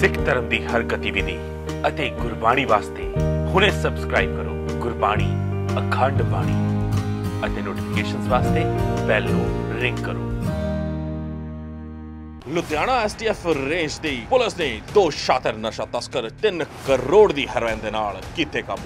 सिख धर्म की हर गतिविधि ਅਤੇ ਗੁਰਬਾਣੀ ਵਾਸਤੇ ਹੁਣੇ ਸਬਸਕ੍ਰਾਈਬ ਕਰੋ ਗੁਰਬਾਣੀ ਅਖੰਡ ਬਾਣੀ ਅਤੇ ਨੋਟੀਫਿਕੇਸ਼ਨਸ ਵਾਸਤੇ ਬੈਲ ਨੂੰ ਰਿੰਗ ਕਰੋ। ਲੁਧਿਆਣਾ STF ਰੇਂਜ ਦੀ ਪੁਲਿਸ ਨੇ 2 ਸ਼ਾਤਰ ਨਸ਼ਾ ਤਸਕਰ 3 ਕਰੋੜ ਦੀ ਹੈਰੋਇਨ ਦੇ ਨਾਲ ਕੀਤੇ ਕਾਬੂ।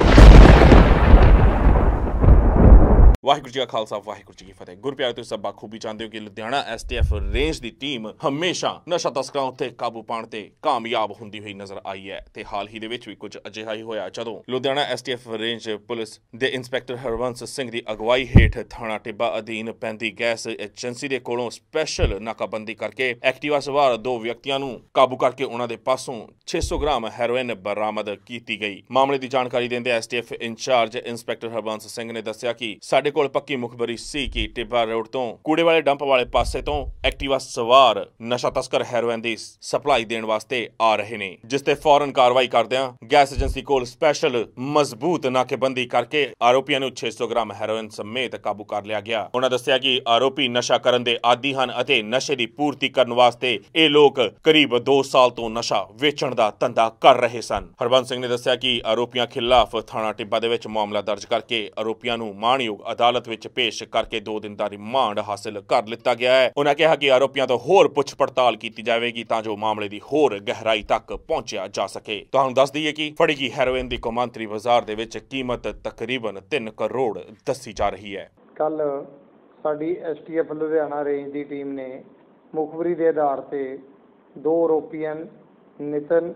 ਵਾਹਿਗੁਰੂ ਜੀ ਕਾ ਖਾਲਸਾ ਵਾਹਿਗੁਰੂ ਜੀ ਕੀ ਫਤਿਹ। ਗੁਰਪਿਆਰੇ ਤੁਸੀਂ ਸਭ ਬਾਖੂਬੀ ਜਾਣਦੇ ਹੋ ਕਿ ਲੁਧਿਆਣਾ STF ਰੇਂਜ ਦੀ ਟੀਮ ਹਮੇਸ਼ਾ ਨਸ਼ਾ ਤਸਕਰਾਂ ਉੱਤੇ ਕਾਬੂ ਪਾਉਣ ਤੇ ਕਾਮਯਾਬ ਹੁੰਦੀ ਹੋਈ ਨਜ਼ਰ ਆਈ ਹੈ ਤੇ ਹਾਲ ਹੀ ਦੇ ਵਿੱਚ ਵੀ ਕੁਝ ਅਜਿਹਾ ਹੀ ਹੋਇਆ ਜਦੋਂ ਲੁਧਿਆਣਾ STF ਰੇਂਜ ਪੁਲਿਸ ਦੇ ਇੰਸਪੈਕਟਰ ਹਰਵੰਸ ਸਿੰਘ ਦੀ ਅਗਵਾਈ ਹੇਠ ਥਾਣਾ ਟਿੱਬਾ ਅਧੀਨ ਪੈਂਦੀ ਗੈਸ ਏਜੰਸੀ ਦੇ ਕੋਲੋਂ ਸਪੈਸ਼ਲ ਨਾਕਾਬੰਦੀ ਕਰਕੇ ਐਕਟਿਵਾ ਸਵਾਰ 2 ਵਿਅਕਤੀਆਂ ਨੂੰ ਕਾਬੂ ਕਰਕੇ ਉਹਨਾਂ ਦੇ ਪਾਸੋਂ 600 ਗ੍ਰਾਮ ਹੈਰੋਇਨ ਬਰਾਮਦ ਕੀਤੀ ਗਈ। ਮਾਮਲੇ ਦੀ ਜਾਣਕਾਰੀ ਦਿੰਦੇ STF incharge inspector Harvans Singh ਨੇ ਦੱਸਿਆ ਕਿ ਸਾਡੇ ਕੋਲ ਪੱਕੀ ਮੁਖਬਰੀ ਸੀ ਕਿ ਟਿੱਬਾ ਰੋਡ ਤੋਂ ਕੂੜੇ ਵਾਲੇ ਡੰਪ ਵਾਲੇ ਪਾਸੇ ਤੋਂ ਐਕਟਿਵਾ ਸਵਾਰ ਨਸ਼ਾ ਤਸਕਰ ਹੈਰੋਇਨ ਦੀ ਸਪਲਾਈ ਦੇਣ ਵਾਸਤੇ ਆ ਰਹੇ ਨੇ, ਜਿਸ ਤੇ ਫੌਰਨ ਕਾਰਵਾਈ ਕਰਦਿਆਂ ਗੈਸ ਏਜੰਸੀ ਕੋਲ ਸਪੈਸ਼ਲ ਮਜ਼ਬੂਤ ਨਾਕੇਬੰਦੀ ਕਰਕੇ ਆਰੋਪੀਆਂ ਨੂੰ 600 ਗ੍ਰਾਮ ਹੈਰੋਇਨ ਸਮੇਤ ਕਾਬੂ ਕਰ ਲਿਆ ਗਿਆ। ਉਹਨਾਂ ਦੱਸਿਆ ਕਿ ਆਰੋਪੀ ਨਸ਼ਾ ਕਰਨ ਦੇ ਆਦੀ ਹਨ ਅਤੇ ਨਸ਼ੇ ਦੀ ਪੂਰਤੀ ਕਰਨ ਵਾਸਤੇ ਇਹ ਲੋਕ ਕਰੀਬ 2 ਸਾਲ ਤੋਂ ਨਸ਼ਾ ਵੇਚਣ ਦਾ ਧੰਦਾ ਕਰ ਰਹੇ ਸਨ। ਹਰਬੰਸ ਸਿੰਘ ਨੇ ਦੱਸਿਆ ਕਿ ਆਰੋਪੀਆਂ ਖਿਲਾਫ ਥਾਣਾ ਟਿੱਬਾ ਦੇ ਵਿੱਚ ਮਾਮਲਾ ਦਰਜ ਕਰਕੇ ਆਰੋਪੀਆਂ ਨੂੰ ਮਾਣਯੋਗ ਅਦਾਲਤ ਵਿੱਚ ਪੇਸ਼ ਕਰਕੇ 2 ਦਿਨ ਦਾ ਰਿਮਾਂਡ ਹਾਸਲ ਕਰ ਲਿੱਤਾ ਗਿਆ ਹੈ। ਉਹਨਾਂ ਕਿਹਾ ਕਿ ਆਰੋਪੀਆਂ ਤੋਂ ਹੋਰ ਪੁੱਛ ਪੜਤਾਲ ਕੀਤੀ ਜਾਵੇਗੀ ਤਾਂ ਜੋ ਮਾਮਲੇ ਦੀ ਹੋਰ ਗਹਿਰਾਈ ਤੱਕ ਪਹੁੰਚਿਆ ਜਾ ਸਕੇ। ਤੁਹਾਨੂੰ ਦੱਸ ਦਈਏ ਕਿ ਫੜੀ ਗਈ ਹੈਰੋਇਨ ਦੀ ਕੌਮਾਂਤਰੀ ਬਾਜ਼ਾਰ ਦੇ ਵਿੱਚ ਕੀਮਤ ਤਕਰੀਬਨ 3 ਕਰੋੜ ਦੱਸੀ ਜਾ ਰਹੀ ਹੈ। ਕੱਲ ਸਾਡੀ STF ਲੁਧਿਆਣਾ ਰੇਂਜ ਦੀ ਟੀਮ ਨੇ ਮੁਖਬਰੀ ਦੇ ਆਧਾਰ ਤੇ 2 ਆਰੋਪੀਆਂ ਨਿਤਨ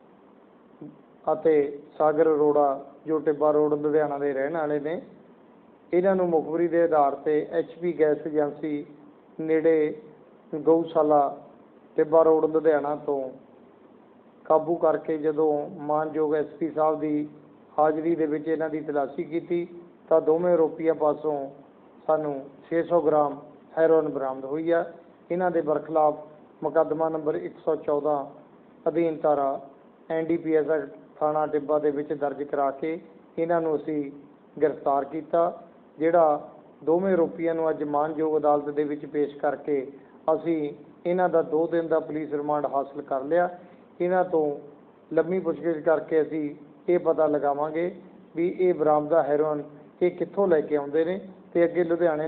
ਅਤੇ ਸਾਗਰ ਅਰੋੜਾ ਜੋ ਟਿੱਬਾ ਰੋਡ ਲੁਧਿਆਣਾ ਦੇ ਰਹਿਣ ਵਾਲੇ ਨੇ, ਇਹਨਾਂ ਨੂੰ ਮੁਖਬਰੀ ਦੇ ਆਧਾਰ ਤੇ HP ਗੈਸ ਏਜੰਸੀ ਨੇੜੇ ਗਊਸ਼ਾਲਾ ਟਿੱਬਾ ਰੋਡ ਲੁਧਿਆਣਾ ਤੋਂ ਕਾਬੂ ਕਰਕੇ ਜਦੋਂ ਮਾਨਯੋਗ SP ਸਾਹਿਬ ਦੀ ਹਾਜ਼ਰੀ ਦੇ ਵਿੱਚ ਇਹਨਾਂ ਦੀ ਤਲਾਸ਼ੀ ਕੀਤੀ ਤਾਂ ਦੋਵੇਂ ਆਰੋਪੀਆਂ ਪਾਸੋਂ ਸਾਨੂੰ 600 ਗ੍ਰਾਮ ਹੈਰੋਇਨ ਬਰਾਮਦ ਹੋਈ ਹੈ। ਇਹਨਾਂ ਦੇ ਬਰਖਲਾਫ ਮੁਕੱਦਮਾ ਨੰਬਰ 114 ਅਧੀਨ ਧਾਰਾ NDPS ਥਾਣਾ ਟਿੱਬਾ ਦੇ ਵਿੱਚ ਦਰਜ ਕਰਾ ਕੇ ਇਹਨਾਂ ਨੂੰ ਅਸੀਂ ਗ੍ਰਿਫਤਾਰ ਕੀਤਾ, ਜਿਹੜਾ ਦੋਵੇਂ ਆਰੋਪੀਆਂ ਨੂੰ ਅੱਜ ਮਾਨਯੋਗ ਅਦਾਲਤ ਦੇ ਵਿੱਚ ਪੇਸ਼ ਕਰਕੇ ਅਸੀਂ ਇਹਨਾਂ ਦਾ 2 ਦਿਨ ਦਾ ਪੁਲਿਸ ਰਿਮਾਂਡ ਹਾਸਲ ਕਰ ਲਿਆ। ਇਹਨਾਂ ਤੋਂ ਲੰਮੀ ਪੁੱਛਗਿੱਛ ਕਰਕੇ ਅਸੀਂ ਇਹ ਪਤਾ ਲਗਾਵਾਂਗੇ ਵੀ ਇਹ ਬਰਾਮਦਾ ਹੈਰੋਇਨ ਇਹ ਕਿੱਥੋਂ ਲੈ ਕੇ ਆਉਂਦੇ ਨੇ ਤੇ ਅੱਗੇ ਲੁਧਿਆਣਾ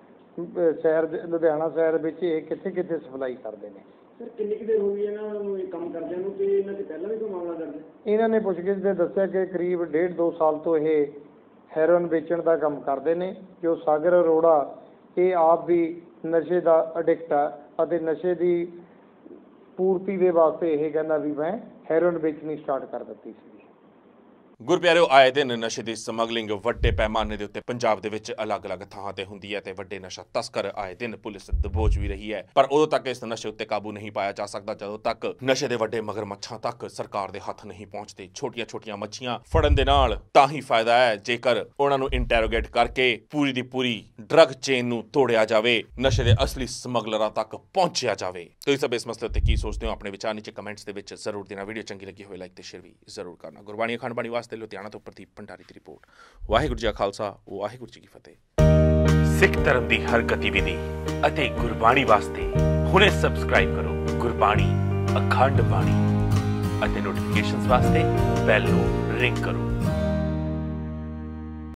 ਸ਼ਹਿਰ ਵਿੱਚ ਇਹ ਕਿੱਥੇ ਸਪਲਾਈ ਕਰਦੇ ਨੇ। ਸਰ ਕਿੰਨੀ ਕੁ ਦੇਰ ਹੋ ਗਈ ਇਹਨਾਂ ਨੂੰ ਇਹ ਕੰਮ ਕਰਦਿਆਂ ਨੂੰ ਤੇ ਇਹਨਾਂ ਦੇ ਪਹਿਲਾਂ ਵੀ ਕੋਈ ਮਾਮਲਾ ਦਰਜ ਹੈ? ਇਹਨਾਂ ਨੇ ਪੁੱਛਗਿੱਛ ਦੇ ਦੱਸਿਆ ਕਿ ਕਰੀਬ 1.5-2 ਸਾਲ ਤੋਂ ਇਹ ਹੈਰੋਇਨ ਵੇਚਣ ਦਾ ਕੰਮ ਕਰਦੇ ਨੇ। ਜੋ ਸਾਗਰ ਅਰੋੜਾ ਇਹ ਆਪ ਵੀ ਨਸ਼ੇ ਦਾ ਅਡਿਕਟ ਆ ਅਤੇ ਨਸ਼ੇ ਦੀ ਪੂਰਤੀ ਦੇ ਵਾਸਤੇ ਇਹ ਕਹਿੰਦਾ ਵੀ ਮੈਂ ਹੈਰੋਇਨ ਵੇਚਣੀ ਸਟਾਰਟ ਕਰ ਦਿੱਤੀ ਸੀ। ਗੁਰਪਿਆਰਿਓ, ਆਏ ਦਿਨ ਨਸ਼ੇ ਦੀ ਸਮਗਲਿੰਗ ਵੱਡੇ ਪੈਮਾਨੇ ਦੇ ਉੱਤੇ ਪੰਜਾਬ ਦੇ ਵਿੱਚ ਅਲੱਗ-ਅਲੱਗ ਥਾਵਾਂ ਤੇ ਹੁੰਦੀ ਹੈ ਤੇ ਵੱਡੇ ਨਸ਼ਾ ਤਸਕਰ ਆਏ ਦਿਨ ਪੁਲਿਸ ਦਬੋਚ ਵੀ ਰਹੀ ਹੈ, ਪਰ ਉਦੋਂ ਤੱਕ ਇਸ ਨਸ਼ੇ ਉੱਤੇ ਕਾਬੂ ਨਹੀਂ ਪਾਇਆ ਜਾ ਸਕਦਾ ਜਦੋਂ ਤੱਕ ਨਸ਼ੇ ਦੇ ਵੱਡੇ ਮਗਰਮੱਛਾਂ ਤੱਕ ਸਰਕਾਰ ਦੇ ਹੱਥ ਨਹੀਂ ਪਹੁੰਚਦੇ। ਛੋਟੀਆਂ ਮੱਛੀਆਂ ਫੜਨ ਦੇ ਨਾਲ ਤਾਂ ਹੀ ਫਾਇਦਾ ਹੈ ਜੇਕਰ ਉਹਨਾਂ ਨੂੰ ਇੰਟਰੋਗੇਟ ਕਰਕੇ ਪੂਰੀ ਦੀ ਪੂਰੀ ਡਰੱਗ ਚੇਨ ਨੂੰ ਤੋੜਿਆ ਜਾਵੇ, ਨਸ਼ੇ ਦੇ ਅਸਲੀ ਸਮਗਲਰਾਂ ਤੱਕ ਪਹੁੰਚਿਆ ਜਾਵੇ। ਤੁਸੀਂ ਸਭ ਇਸ ਮਸਲੇ ਉੱਤੇ ਕੀ ਸੋਚਦੇ ਹੋ? ਆਪਣੇ ਵਿਚਾਰ ਨੀਚੇ ਕਮੈਂਟਸ ਦੇ ਵਿੱਚ ਜ਼ਰੂਰ ਦੇਣਾ। ਵੀਡੀਓ ਚੰਗੀ ਲੱਗੀ ਹੋਵੇ ਲਾਈਕ ਤੇ ਸ਼ੇਅਰ ਵੀ ਜ਼ਰੂਰ ਕਰਨਾ। ਗੁਰਬਾਣੀ ਅਖੰਡ ਬਾਣੀ ਵਾਸਤੇ ਲੁਧਿਆਣਾ ਤੋਂ ਪ੍ਰਦੀਪ ਭੰਡਾਰੀ ਦੀ ਰਿਪੋर्ट। ਵਾਹਿਗੁਰੂ ਜੀ ਕਾ ਖਾਲਸਾ ਵਾਹਿਗੁਰੂ ਜੀ ਕੀ ਫਤਿਹ। ਸਿੱਖ ਧਰਮ ਦੀ ਹਰ ਗਤੀਵਿਧੀ ਅਤੇ ਗੁਰਬਾਣੀ ਵਾਸਤੇ ਹੁਣੇ ਸਬਸਕ੍ਰਾਈਬ ਕਰੋ ਗੁਰਬਾਣੀ ਅਖੰਡ ਬਾਣੀ ਅਤੇ ਨੋਟੀਫਿਕੇਸ਼ਨਸ ਵਾਸਤੇ ਬੈਲ ਨੂੰ ਰਿੰਗ ਕਰੋ।